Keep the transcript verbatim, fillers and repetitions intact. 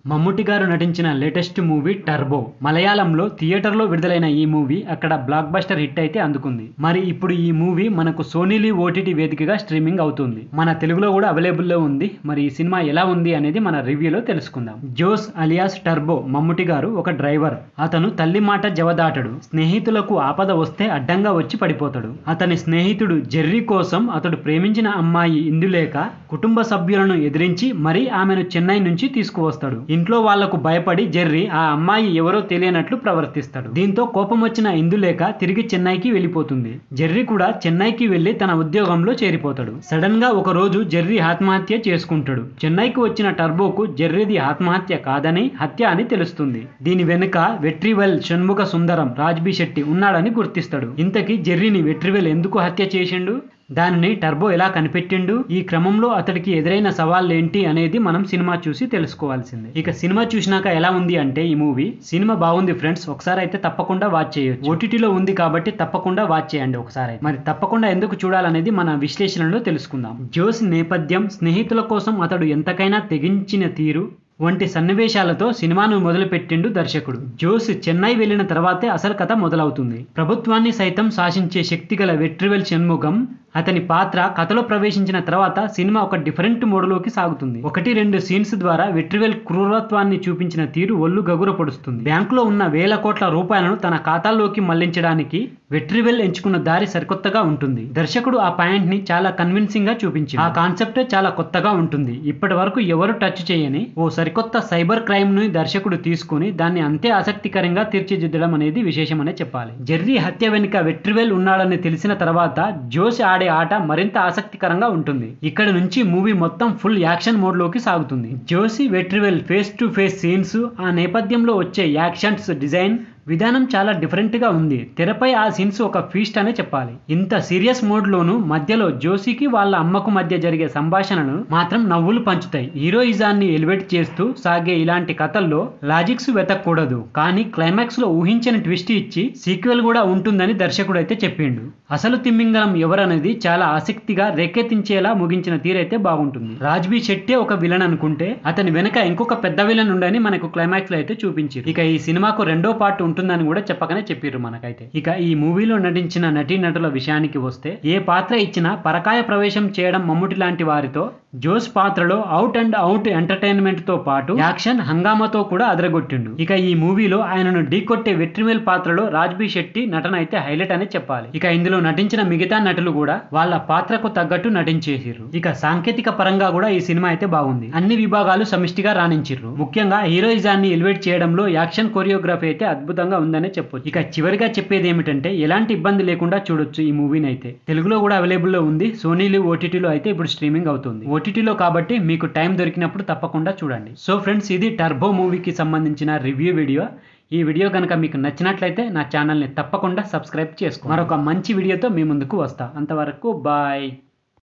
మమ్ముట్టి గారు నటించిన latest movie turbo మలయాళంలో థియేటర్లో విడుదలైన ఈ మూవీ అక్కడ బ్లాక్ బస్టర్ హిట్ అయితే అందుకుంది. మరి ఇప్పుడు ఈ మూవీ మనకు సోనీ లీవ్ ఓటీటీ వేదికగా స్ట్రీమింగ్ అవుతుంది. మన తెలుగులో కూడా అవైలబుల్లో ఉంది. మరి ఈ సినిమా ఎలా ఉంది అనేది మన రివ్యూలో తెలుసుకుందాం. జోస్ అలియాస్ టర్బో మమ్ముట్టి గారు ఒక డ్రైవర్. అతను తల్లి మాట జవదాటడు. స్నేహితులకు ఆపద వస్తే అడ్డంగా వచ్చి పడిపోతాడు. అతని స్నేహితుడు జెర్రీ కోసం అతడు ప్రేమించిన అమ్మాయి ఇందులేక కుటుంబ సభ్యులను ఎదిరించి మరీ ఆమెను చెన్నై నుంచి తీసుకువస్తాడు. ఇంట్లో వాళ్లకు భయపడి జెర్రీ ఆ అమ్మాయి ఎవరో తెలియనట్లు ప్రవర్తిస్తాడు. దీంతో కోపం వచ్చిన ఇందులేక తిరిగి చెన్నైకి వెళ్ళిపోతుంది. జెర్రీ కూడా చెన్నైకి వెళ్లి తన ఉద్యోగంలో చేరిపోతాడు. సడన్ గా ఒక రోజు జెర్రీ ఆత్మహత్య చేసుకుంటాడు. చెన్నైకి వచ్చిన టర్బోకు జెర్రీది ఆత్మహత్య కాదని హత్య అని తెలుస్తుంది. దీని వెనుక వెట్రివెల్ షణ్ముఖ సుందరం రాజ్బీ శెట్టి ఉన్నాడని గుర్తిస్తాడు. ఇంతకీ జెర్రీని వెట్రివెల్ ఎందుకు హత్య చేసిండు, దానిని టర్బో ఎలా కనిపెట్టిండు, ఈ క్రమంలో అతడికి ఎదురైన సవాళ్ళు ఏంటి అనేది మనం సినిమా చూసి తెలుసుకోవాల్సిందే. ఇక సినిమా చూసినాక ఎలా ఉంది అంటే ఈ మూవీ సినిమా బాగుంది ఫ్రెండ్స్, ఒకసారి అయితే తప్పకుండా వాచ్ చేయొచ్చు. ఓటీటీలో ఉంది కాబట్టి తప్పకుండా వాచ్ చేయండి ఒకసారి. మరి తప్పకుండా ఎందుకు చూడాలనేది మన విశ్లేషణలో తెలుసుకుందాం. జోస్ నేపథ్యం, స్నేహితుల కోసం అతడు ఎంతకైనా తెగించిన తీరు వంటి సన్నివేశాలతో సినిమాను మొదలుపెట్టిండు దర్శకుడు. జోస్ చెన్నై వెళ్లిన తర్వాతే అసలు కథ మొదలవుతుంది. ప్రభుత్వాన్ని సైతం శాసించే శక్తి గల వెట్రివెల్ షణ్ముఖం అతని పాత్ర కథలో ప్రవేశించిన తర్వాత సినిమా ఒక డిఫరెంట్ మోడ్లోకి సాగుతుంది. ఒకటి రెండు సీన్స్ ద్వారా వెట్రివెల్ క్రూరత్వాన్ని చూపించిన తీరు ఒళ్ళు గగుర పడుస్తుంది. బ్యాంకులో ఉన్న వేల కోట్ల రూపాయలను తన ఖాతాల్లోకి మళ్లించడానికి వెట్రివెల్ ఎంచుకున్న దారి సరికొత్తగా ఉంటుంది. దర్శకుడు ఆ పాయింట్ ని చాలా కన్విన్సింగ్ గా చూపించి ఆ కాన్సెప్ట్ చాలా కొత్తగా ఉంటుంది. ఇప్పటి వరకు ఎవరు టచ్ చేయని ఓ సరికొత్త సైబర్ క్రైమ్ ను దర్శకుడు తీసుకుని దాన్ని అంతే ఆసక్తికరంగా తీర్చిదిద్దడం అనేది విశేషమనే చెప్పాలి. జెర్రీ హత్య వెనుక వెట్రివెల్ ఉన్నాడని తెలిసిన తర్వాత జోస్ ఆడే ఆట మరింత ఆసక్తికరంగా ఉంటుంది. ఇక్కడ నుంచి మూవీ మొత్తం ఫుల్ యాక్షన్ మోడ్ లోకి సాగుతుంది. Josi Vetrivel face to face scenes, ఆ నేపథ్యంలో వచ్చే యాక్షన్స్ డిజైన్ విధానం చాలా డిఫరెంట్ గా ఉంది. తెరపై ఆ సీన్స్ ఒక ఫీస్ట్ అనే చెప్పాలి. ఇంత సీరియస్ మోడ్ లోను మధ్యలో జోసికి వాళ్ళ అమ్మకు మధ్య జరిగే సంభాషణలు మాత్రం నవ్వులు పంచుతాయి. హీరోయిజాన్ని ఎలివేట్ చేస్తూ సాగే ఇలాంటి కథల్లో లాజిక్స్ వెతకూడదు, కానీ క్లైమాక్స్ లో ఊహించని ట్విస్ట్ ఇచ్చి సీక్వెల్ కూడా ఉంటుందని దర్శకుడు అయితే చెప్పిండు. అసలు తిమ్మింగలం ఎవరనేది చాలా ఆసక్తిగా రేకెత్తించేలా ముగించిన తీరైతే బాగుంటుంది. రాజ్బీ శెట్టే ఒక విలన్ అనుకుంటే అతని వెనక ఇంకొక పెద్ద విలన్ ఉండని మనకు క్లైమాక్స్ లో అయితే చూపించారు. ఇక ఈ సినిమాకు రెండో పార్ట్ ఉంటుందని కూడా చెప్పకనే చెప్పారు మనకైతే. ఇక ఈ మూవీలో నటించిన నటీనటుల విషయానికి వస్తే ఏ పాత్ర ఇచ్చినా పరకాయ ప్రవేశం చేయడం మమ్ముట్టి లాంటి వారితో జోస్ పాత్రలో అవుట్ అండ్ అవుట్ ఎంటర్టైన్మెంట్ తో పాటు యాక్షన్ హంగామాతో కూడా అదరగొట్టిండు. ఇక ఈ మూవీలో ఆయనను ఢీకొట్టే వెట్రివెల్ పాత్రలో రాజ్బీ శెట్టి నటన అయితే హైలైట్ అనే చెప్పాలి. ఇక ఇందులో నటించిన మిగతా నటులు కూడా వాళ్ళ పాత్రకు తగ్గట్టు నటించేసిర్రు. ఇక సాంకేతిక పరంగా కూడా ఈ సినిమా అయితే బాగుంది. అన్ని విభాగాలు సమిష్టిగా రాణించిర్రు. ముఖ్యంగా హీరోయిజాన్ని ఎలివేట్ చేయడంలో యాక్షన్ కొరియోగ్రఫీ అయితే అద్భుతంగా ఉందనే చెప్పొచ్చు. ఇక చివరిగా చెప్పేది ఏమిటంటే ఎలాంటి ఇబ్బంది లేకుండా చూడొచ్చు ఈ మూవీని అయితే. తెలుగులో కూడా అవైలబుల్ లో ఉంది. సోనీ లీవ్ ఓటీటీలో అయితే ఇప్పుడు స్ట్రీమింగ్ అవుతుంది. ఓటీటీలో కాబట్టి మీకు టైం దొరికినప్పుడు తప్పకుండా చూడండి. సో ఫ్రెండ్స్, ఇది టర్బో మూవీకి సంబంధించిన రివ్యూ వీడియో. ఈ వీడియో కనుక మీకు నచ్చినట్లయితే నా ఛానల్ని తప్పకుండా సబ్స్క్రైబ్ చేసుకోండి. మరొక మంచి వీడియోతో మీ ముందుకు వస్తా. అంతవరకు బాయ్.